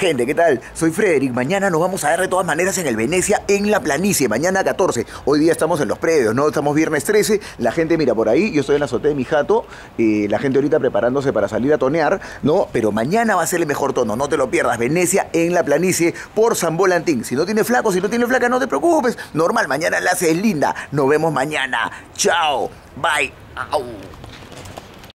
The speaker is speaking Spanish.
Gente, ¿qué tal? Soy Frederick. Mañana nos vamos a ver de todas maneras en el Venecia, en la planicie. Mañana 14. Hoy día estamos en los predios, ¿no? Estamos viernes 13. La gente mira por ahí. Yo estoy en la azotea de mi jato. La gente ahorita preparándose para salir a tonear, ¿no? Pero mañana va a ser el mejor tono. No te lo pierdas. Venecia en la planicie por San Volantín. Si no tiene flaco, si no tiene flaca, no te preocupes. Normal, mañana la haces linda. Nos vemos mañana. Chao. Bye. Au.